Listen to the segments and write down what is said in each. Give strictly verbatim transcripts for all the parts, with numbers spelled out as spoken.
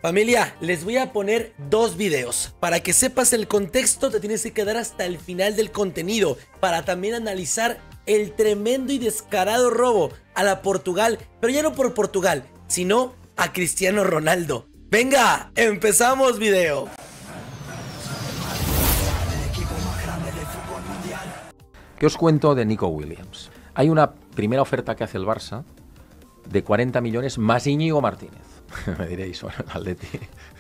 Familia, les voy a poner dos videos. Para que sepas el contexto, te tienes que quedar hasta el final del contenido para también analizar el tremendo y descarado robo a la Portugal, pero ya no por Portugal, sino a Cristiano Ronaldo. Venga, empezamos video. ¿Qué os cuento de Nico Williams? Hay una primera oferta que hace el Barça de cuarenta millones más Íñigo Martínez. Me diréis, bueno, el Atleti.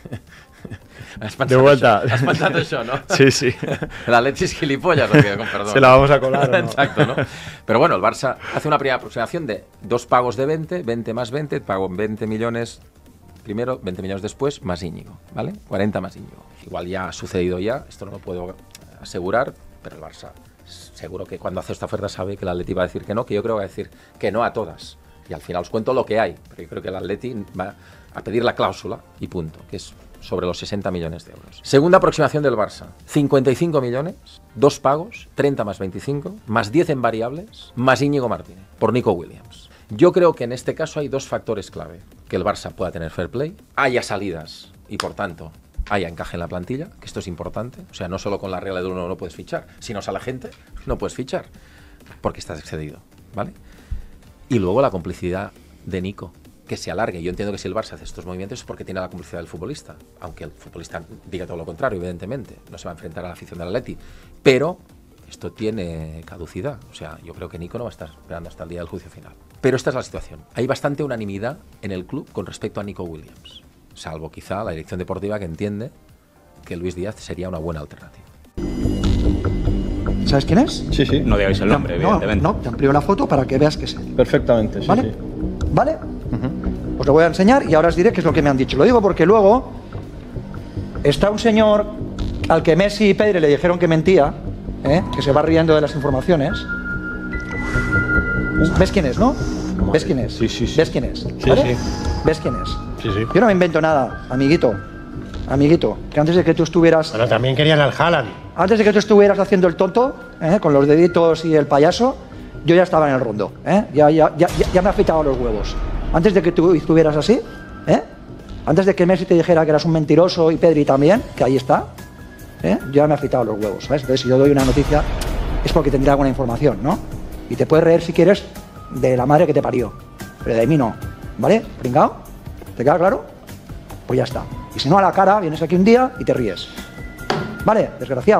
De vuelta. Has espantado eso, ¿no? Sí, sí. El Atleti es gilipollas, lo que, con perdón. Se la vamos a colar, ¿no? Exacto, ¿no? Pero bueno, el Barça hace una primera aproximación de dos pagos de veinte, veinte más veinte, pago veinte millones primero, veinte millones después, más Íñigo, ¿vale? cuarenta más Íñigo. Igual ya ha sucedido ya, esto no lo puedo asegurar, pero el Barça seguro que cuando hace esta oferta sabe que el Atleti va a decir que no, que yo creo que va a decir que no a todas. Y al final os cuento lo que hay, pero yo creo que el Atleti va a pedir la cláusula y punto, que es sobre los sesenta millones de euros. Segunda aproximación del Barça, cincuenta y cinco millones, dos pagos, treinta más veinticinco, más diez en variables, más Íñigo Martínez, por Nico Williams. Yo creo que en este caso hay dos factores clave, que el Barça pueda tener fair play, haya salidas y por tanto haya encaje en la plantilla, que esto es importante, o sea, no solo con la regla de uno no puedes fichar, si no sale gente, no puedes fichar, porque estás excedido, ¿vale? Y luego la complicidad de Nico, que se alargue. Yo entiendo que si el Barça hace estos movimientos es porque tiene la complicidad del futbolista, aunque el futbolista diga todo lo contrario, evidentemente, no se va a enfrentar a la afición del Atleti, pero esto tiene caducidad, o sea, yo creo que Nico no va a estar esperando hasta el día del juicio final. Pero esta es la situación, hay bastante unanimidad en el club con respecto a Nico Williams, salvo quizá la dirección deportiva que entiende que Luis Díaz sería una buena alternativa. ¿Sabes quién es? Sí, sí. No digáis el nombre, no, evidentemente. No, te amplío la foto para que veas que es él. Perfectamente, sí, ¿Vale? sí. ¿Vale? Uh-huh. Os lo voy a enseñar y ahora os diré qué es lo que me han dicho. Lo digo porque luego está un señor al que Messi y Pedri le dijeron que mentía, ¿eh? Que se va riendo de las informaciones. ¿Ves quién es, no? ¿Ves quién es? Sí, sí, sí. ¿Ves quién es? Sí, ¿Vale? sí. ¿Ves quién es? Sí, sí. Yo no me invento nada, amiguito. Amiguito, que antes de que tú estuvieras... Bueno, también querían al Haaland. Antes de que tú estuvieras haciendo el tonto, ¿eh? Con los deditos y el payaso, yo ya estaba en el rondo, ¿eh? Ya, ya, ya, ya me afeitaba los huevos. Antes de que tú estuvieras así, ¿eh? Antes de que Messi te dijera que eras un mentiroso y Pedri también, que ahí está, ¿eh? Yo ya me afeitaba los huevos, ¿sabes? Entonces, si yo doy una noticia, es porque tendré alguna información, ¿no? Y te puedes reír si quieres de la madre que te parió, pero de mí no, ¿vale? ¿Pringao? ¿Te queda claro? Pues ya está. Y si no, a la cara, vienes aquí un día y te ríes. Vale, desgraciado.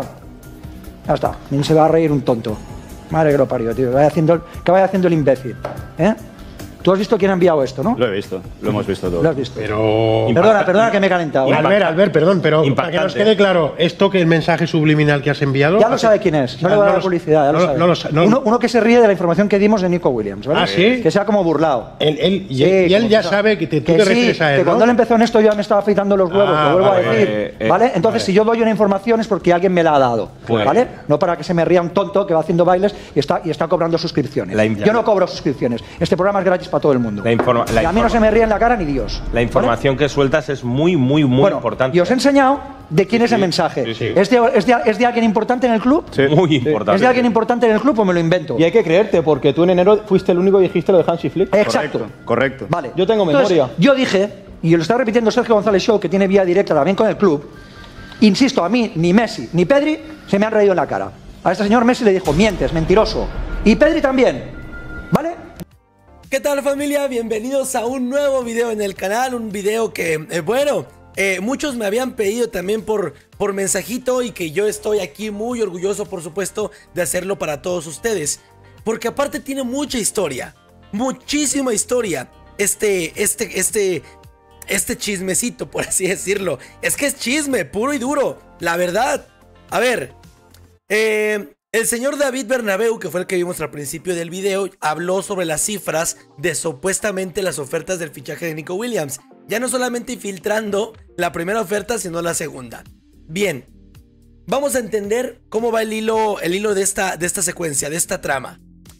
Ya está. Ni se va a reír un tonto. Madre que lo parió, tío. Que vaya haciendo, que vaya haciendo el imbécil. ¿Eh? Tú has visto quién ha enviado esto, ¿no? Lo he visto, lo hemos visto todo. Lo has visto. Pero... Perdona, perdona que me he calentado. ¿eh? Albert, Albert, perdón, pero para que nos quede claro, ¿esto que el mensaje subliminal que has enviado? Ya lo sabe quién es. No le voy a dar publicidad, ya lo sabe. No lo, no, uno, uno que se ríe de la información que dimos de Nico Williams, ¿vale? Ah, ¿sí? Que sea como burlado. Él, él, y, Sí, él, y él ya como- sabe que te, tú que te sí, refieres a él, que ¿no? cuando él empezó en esto yo ya me estaba afeitando los huevos, Ah, lo vuelvo vale, a decir, eh, eh, ¿vale? Entonces, vale. si yo doy una información es porque alguien me la ha dado, Pues- ¿vale? No para que se me ría un tonto que va haciendo bailes y está, y está cobrando suscripciones. La in- Yo no cobro suscripciones. Este programa es gratis para todo el mundo. La informa- la y a mí no informa- se me ríe en la cara ni Dios. La información que sueltas es muy, muy, muy bueno, importante. y os he enseñado de quién es el sí, mensaje. sí, sí. ¿Es, de, es, de, ¿Es de alguien importante en el club? Sí. Muy importante. ¿Es de alguien importante en el club o me lo invento? Y hay que creerte, porque tú en enero fuiste el único que dijiste lo de Hansi Flick. Exacto. Correcto, correcto. Vale. Yo tengo Entonces, memoria. yo dije, y lo está repitiendo Sergio González Show, que tiene vía directa también con el club, insisto, a mí ni Messi ni Pedri se me han reído en la cara. A este señor Messi le dijo, mientes, mentiroso. Y Pedri también. ¿Vale? ¿Qué tal, familia? Bienvenidos a un nuevo video en el canal, un video que, eh, bueno, eh, muchos me habían pedido también por, por mensajito y que yo estoy aquí muy orgulloso, por supuesto, de hacerlo para todos ustedes. Porque aparte tiene mucha historia, muchísima historia, este, este, este, este chismecito, por así decirlo. Es que es chisme, puro y duro, la verdad. A ver, eh... el señor David Bernabeu, que fue el que vimos al principio del video, habló sobre las cifras de supuestamente las ofertas del fichaje de Nico Williams. Ya no solamente filtrando la primera oferta, sino la segunda. Bien, vamos a entender cómo va el hilo, el hilo de, esta, de esta secuencia, de esta trama.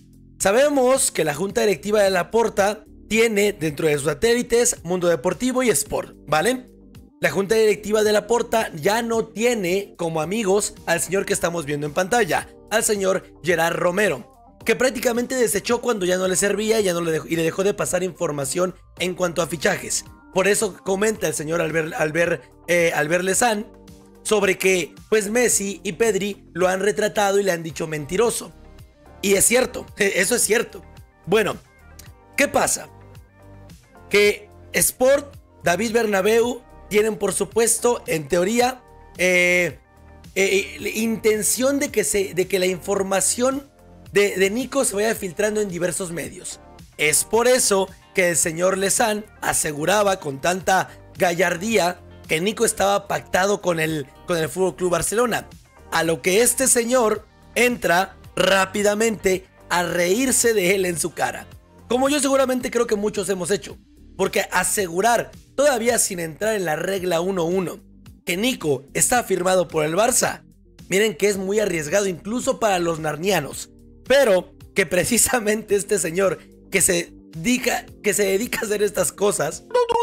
Sabemos que la junta directiva de Laporta tiene dentro de sus satélites Mundo Deportivo y Sport, ¿vale? La junta directiva de Laporta ya no tiene como amigos al señor que estamos viendo en pantalla, al señor Gerard Romero, que prácticamente desechó cuando ya no le servía y, ya no le dejó, y le dejó de pasar información en cuanto a fichajes. Por eso comenta el señor Albert, Albert, eh, Albert Lezán sobre que pues Messi y Pedri lo han retratado y le han dicho mentiroso. Y es cierto, eso es cierto. Bueno, ¿qué pasa? Que Sport, David Bernabéu tienen por supuesto, en teoría, eh, eh, intención de que, se, de que la información de, de Nico se vaya filtrando en diversos medios. Es por eso que el señor Lezán aseguraba con tanta gallardía que Nico estaba pactado con el, con el F C Barcelona. A lo que este señor entra rápidamente a reírse de él en su cara. Como yo seguramente creo que muchos hemos hecho. Porque asegurar, todavía sin entrar en la regla uno uno, que Nico está firmado por el Barça, miren que es muy arriesgado incluso para los narnianos. Pero que precisamente este señor que se dedica, que se dedica a hacer estas cosas...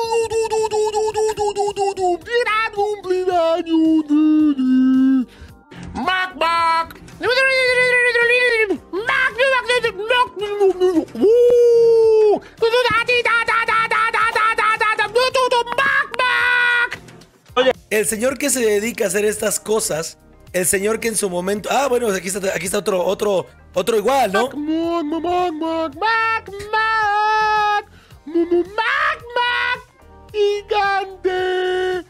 El señor que se dedica a hacer estas cosas, el señor que en su momento... Ah, bueno, aquí está, aquí está otro, otro, otro igual, ¿no? Gigante.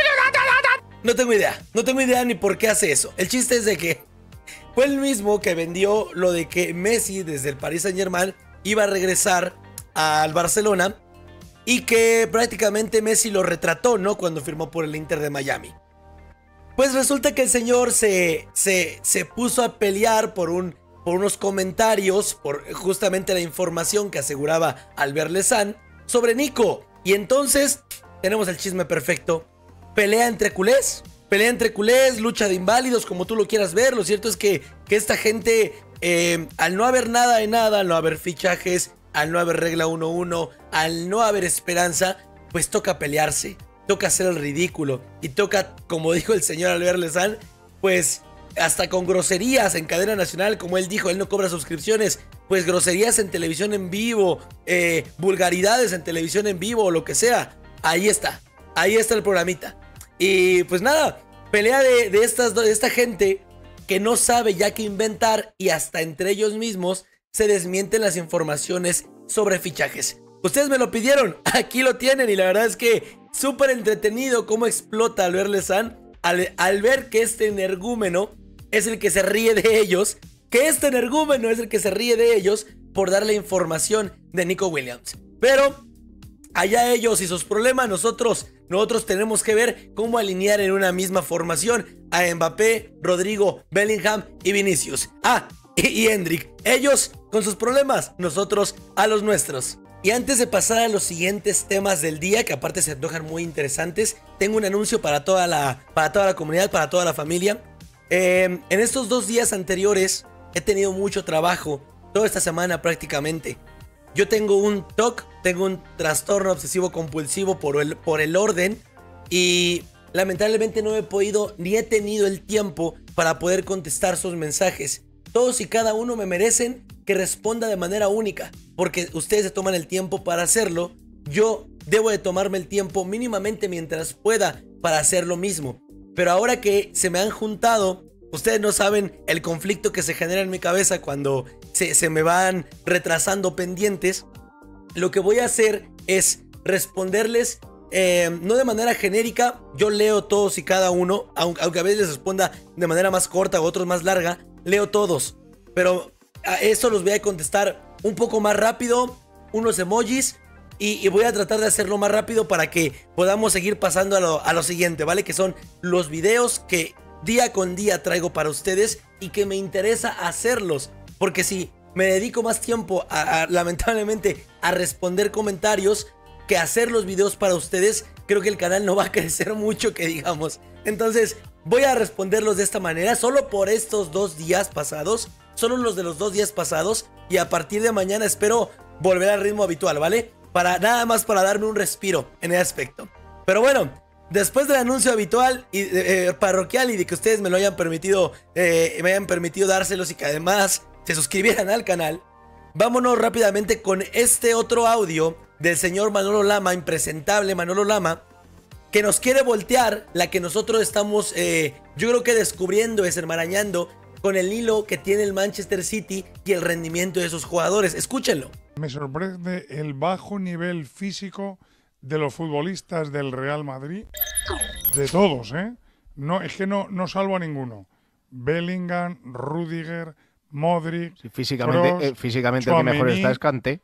No tengo idea, no tengo idea ni por qué hace eso. El chiste es de que fue el mismo que vendió lo de que Messi desde el Paris Saint-Germain iba a regresar al Barcelona y que prácticamente Messi lo retrató, ¿no? Cuando firmó por el Inter de Miami. Pues resulta que el señor se, se, se puso a pelear por, un, por unos comentarios, por justamente la información que aseguraba Albert Lezán sobre Nico. Y entonces tenemos el chisme perfecto. Pelea entre culés, pelea entre culés, lucha de inválidos, como tú lo quieras ver. Lo cierto es que, que esta gente, eh, al no haber nada de nada, al no haber fichajes, al no haber regla uno uno, al no haber esperanza, pues toca pelearse, toca hacer el ridículo. Y toca, como dijo el señor Albert Lezán, pues hasta con groserías en cadena nacional, como él dijo, él no cobra suscripciones, pues groserías en televisión en vivo, eh, vulgaridades en televisión en vivo o lo que sea. Ahí está, ahí está el programita. Y pues nada, pelea de, de, estas, de esta gente que no sabe ya qué inventar y hasta entre ellos mismos se desmienten las informaciones sobre fichajes. Ustedes me lo pidieron, aquí lo tienen y la verdad es que súper entretenido cómo explota Albert Lezán al, al ver que este energúmeno es el que se ríe de ellos, que este energúmeno es el que se ríe de ellos por darle información de Nico Williams. Pero allá ellos y sus problemas, nosotros, nosotros tenemos que ver cómo alinear en una misma formación a Mbappé, Rodrigo, Bellingham y Vinicius. Ah, y, y Endrick. Ellos con sus problemas, nosotros a los nuestros. Y antes de pasar a los siguientes temas del día, que aparte se antojan muy interesantes, tengo un anuncio para toda la, para toda la comunidad, para toda la familia. Eh, en estos dos días anteriores he tenido mucho trabajo, toda esta semana prácticamente. Yo tengo un T O C, tengo un trastorno obsesivo compulsivo por el, por el orden y lamentablemente no he podido ni he tenido el tiempo para poder contestar sus mensajes. Todos y cada uno me merecen que responda de manera única, porque ustedes se toman el tiempo para hacerlo. Yo debo de tomarme el tiempo mínimamente mientras pueda para hacer lo mismo. Pero ahora que se me han juntado, ustedes no saben el conflicto que se genera en mi cabeza cuando se, se me van retrasando pendientes. Lo que voy a hacer es responderles, eh, no de manera genérica. Yo leo todos y cada uno, aunque, aunque a veces les responda de manera más corta o otros más larga. Leo todos, pero a eso los voy a contestar un poco más rápido, unos emojis, y, y voy a tratar de hacerlo más rápido para que podamos seguir pasando a lo, a lo siguiente, ¿vale? Que son los videos que día con día traigo para ustedes y que me interesa hacerlos, porque si me dedico más tiempo a, a, lamentablemente a responder comentarios que hacer los videos para ustedes, creo que el canal no va a crecer mucho, que digamos. Entonces voy a responderlos de esta manera, solo por estos dos días pasados, solo los de los dos días pasados, y a partir de mañana espero volver al ritmo habitual, ¿vale? Para nada más para darme un respiro en ese aspecto. Pero bueno, después del anuncio habitual y eh, parroquial y de que ustedes me lo hayan permitido, eh, me hayan permitido dárselos y que además se suscribieran al canal, vámonos rápidamente con este otro audio del señor Manolo Lama, impresentable Manolo Lama, que nos quiere voltear la que nosotros estamos, eh, yo creo que descubriendo, desenmarañando con el hilo que tiene el Manchester City y el rendimiento de sus jugadores. Escúchenlo. Me sorprende el bajo nivel físico de los futbolistas del Real Madrid, de todos, ¿eh? No, es que no, no salvo a ninguno. Bellingham, Rudiger, Modric, sí, físicamente, Kroos, eh, físicamente el que mejor está es Kanté.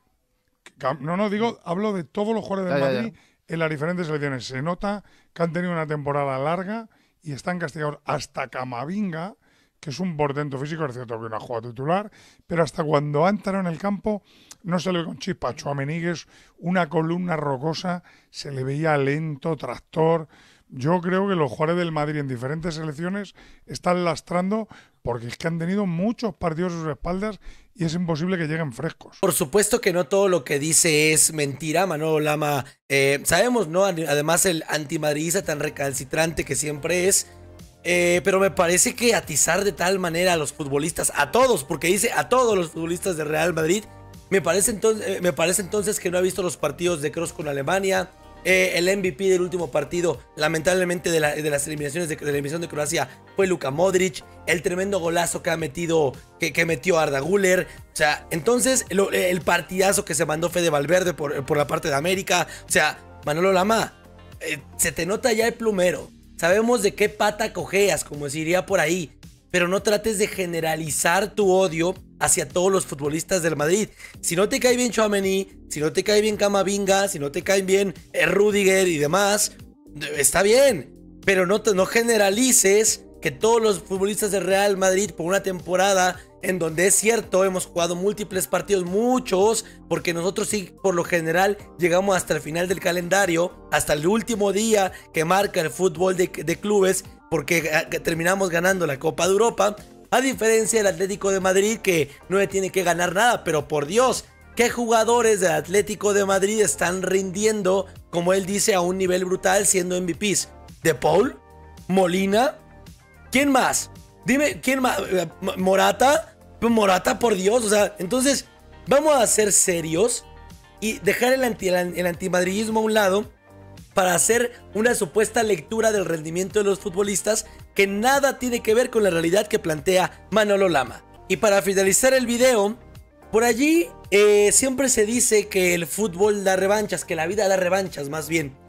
No, no, digo, hablo de todos los jugadores del ya, Madrid ya, ya. en las diferentes selecciones. Se nota que han tenido una temporada larga y están castigados. Hasta Camavinga, que es un portento físico, es cierto que no ha jugado titular, pero hasta cuando ha entrado en el campo no se le ve con chispa. Tchouaméni, que es una columna rocosa, se le veía lento, tractor. Yo creo que los jugadores del Madrid en diferentes selecciones están lastrando porque es que han tenido muchos partidos a sus espaldas y es imposible que lleguen frescos. Por supuesto que no todo lo que dice es mentira, Manolo Lama. Eh, sabemos, ¿no? Además, el antimadridista tan recalcitrante que siempre es. Eh, pero me parece que atizar de tal manera a los futbolistas, a todos, porque dice a todos los futbolistas de Real Madrid, me parece entonces, eh, me parece entonces que no ha visto los partidos de Kroos con Alemania. Eh, el M V P del último partido, lamentablemente de, la, de las eliminaciones de, de la eliminación de Croacia, fue Luka Modric. El tremendo golazo que ha metido, que, que metió Arda Güler. O sea, entonces lo, el partidazo que se mandó Fede Valverde por, por la parte de América. O sea, Manolo Lama, eh, se te nota ya el plumero. Sabemos de qué pata cojeas, como se diría por ahí. Pero no trates de generalizar tu odio hacia todos los futbolistas del Madrid. Si no te cae bien Tchouaméni, si no te cae bien Camavinga, si no te cae bien Rudiger y demás, está bien. Pero no, te, no generalices que todos los futbolistas del Real Madrid por una temporada en donde es cierto, hemos jugado múltiples partidos, muchos, porque nosotros sí, por lo general, llegamos hasta el final del calendario, hasta el último día que marca el fútbol de, de clubes, porque terminamos ganando la Copa de Europa, a diferencia del Atlético de Madrid, que no le tiene que ganar nada. Pero por Dios, ¿qué jugadores del Atlético de Madrid están rindiendo, como él dice, a un nivel brutal siendo M V Ps? ¿De Paul? ¿Molina? ¿Quién más? Dime, ¿quién más? ¿Morata? Morata, por Dios, o sea, entonces vamos a ser serios y dejar el, anti, el, el antimadridismo a un lado para hacer una supuesta lectura del rendimiento de los futbolistas que nada tiene que ver con la realidad que plantea Manolo Lama. Y para finalizar el video, por allí eh, siempre se dice que el fútbol da revanchas, que la vida da revanchas más bien.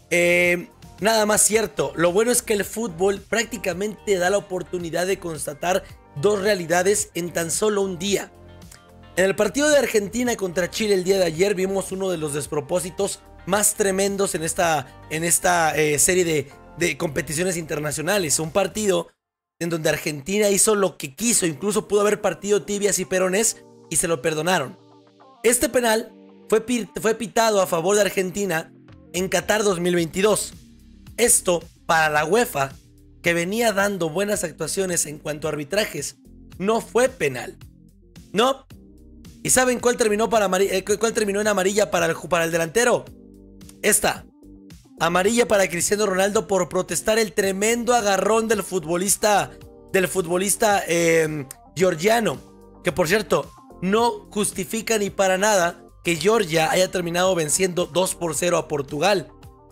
Eh, nada más cierto, lo bueno es que el fútbol prácticamente da la oportunidad de constatar dos realidades en tan solo un día. En el partido de Argentina contra Chile el día de ayer vimos uno de los despropósitos más tremendos en esta, en esta eh, serie de, de competiciones internacionales. Un partido en donde Argentina hizo lo que quiso, incluso pudo haber partido tibias y perones y se lo perdonaron. Este penal fue, fue pitado a favor de Argentina en Qatar dos mil veintidós. Esto para la UEFA, que venía dando buenas actuaciones en cuanto a arbitrajes, no fue penal. No. ¿Y saben cuál terminó, para cuál terminó en amarilla para el, para el delantero? Esta. Amarilla para Cristiano Ronaldo por protestar el tremendo agarrón del futbolista, del futbolista eh, georgiano. Que por cierto, no justifica ni para nada que Georgia haya terminado venciendo dos por cero a Portugal.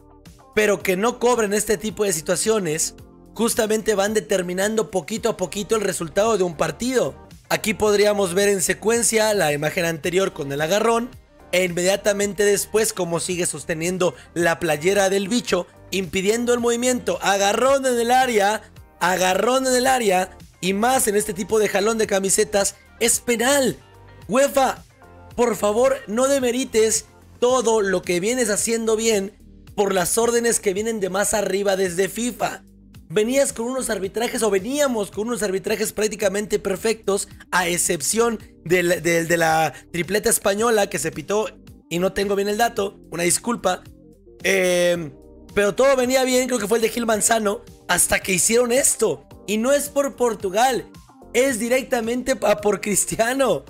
Pero que no cobren este tipo de situaciones justamente van determinando poquito a poquito el resultado de un partido. Aquí podríamos ver en secuencia la imagen anterior con el agarrón e inmediatamente después cómo sigue sosteniendo la playera del bicho, impidiendo el movimiento. Agarrón en el área, agarrón en el área y más en este tipo de jalón de camisetas es penal. UEFA, por favor, no demerites todo lo que vienes haciendo bien por las órdenes que vienen de más arriba desde FIFA. Venías con unos arbitrajes, o veníamos con unos arbitrajes prácticamente perfectos, a excepción de la, de, de la tripleta española que se pitó, y no tengo bien el dato, una disculpa. Eh, pero todo venía bien, creo que fue el de Gil Manzano, hasta que hicieron esto. Y no es por Portugal, es directamente a por Cristiano.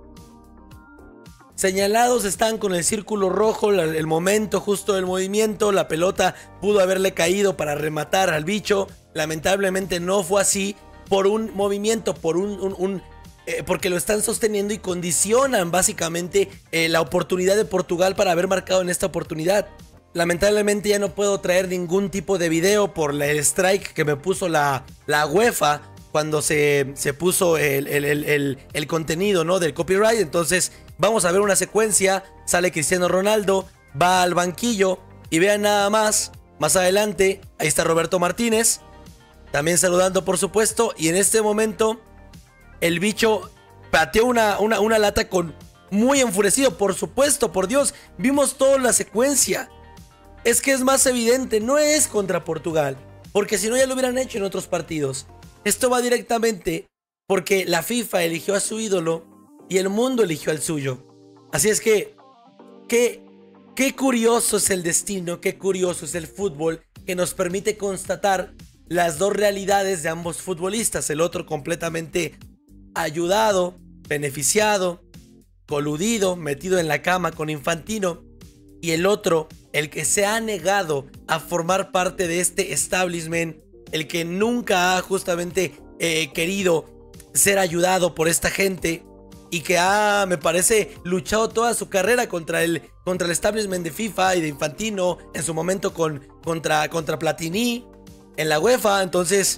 Señalados están con el círculo rojo, el momento justo del movimiento, la pelota pudo haberle caído para rematar al bicho, lamentablemente no fue así, por un movimiento, por un, un, un eh, porque lo están sosteniendo y condicionan básicamente eh, la oportunidad de Portugal para haber marcado en esta oportunidad. Lamentablemente ya no puedo traer ningún tipo de video por el strike que me puso la, la UEFA cuando se, se puso el, el, el, el, el contenido, ¿no?, del copyright. Entonces vamos a ver una secuencia. Sale Cristiano Ronaldo, va al banquillo y vean nada más, más adelante, ahí está Roberto Martínez, también saludando por supuesto. Y en este momento el bicho pateó una, una, una lata con muy enfurecido, por supuesto, por Dios. Vimos toda la secuencia. Es que es más evidente, no es contra Portugal, porque si no ya lo hubieran hecho en otros partidos. Esto va directamente porque la FIFA eligió a su ídolo y el mundo eligió al suyo. Así es que, qué, qué curioso es el destino, qué curioso es el fútbol, que nos permite constatar las dos realidades de ambos futbolistas. El otro completamente ayudado, beneficiado, coludido, metido en la cama con Infantino. Y el otro, el que se ha negado a formar parte de este establishment, el que nunca ha justamente eh, querido ser ayudado por esta gente y que ha, me parece, luchado toda su carrera contra el, contra el establishment de FIFA y de Infantino, en su momento con, contra, contra Platini en la UEFA. Entonces,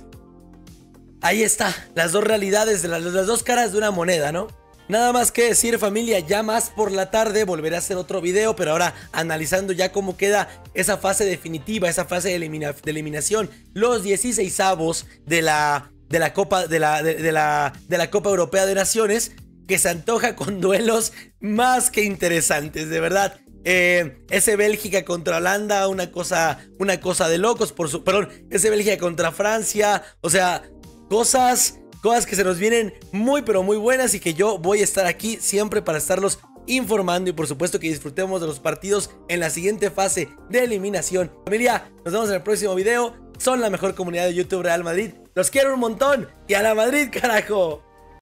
ahí está, las dos realidades, las, las dos caras de una moneda, ¿no? Nada más que decir, familia, ya más por la tarde volveré a hacer otro video, pero ahora analizando ya cómo queda esa fase definitiva, esa fase de, elimina de eliminación, los dieciseisavos de la, de la Copa de la, de, de la, de la Copa Europea de Naciones, que se antoja con duelos más que interesantes, de verdad. Eh, ese Bélgica contra Holanda, una cosa, una cosa de locos, por su, perdón, ese Bélgica contra Francia, o sea, cosas... Cosas que se nos vienen muy pero muy buenas y que yo voy a estar aquí siempre para estarlos informando, y por supuesto que disfrutemos de los partidos en la siguiente fase de eliminación. Familia, nos vemos en el próximo video. Son la mejor comunidad de YouTube Real Madrid. Los quiero un montón y a la Madrid, carajo.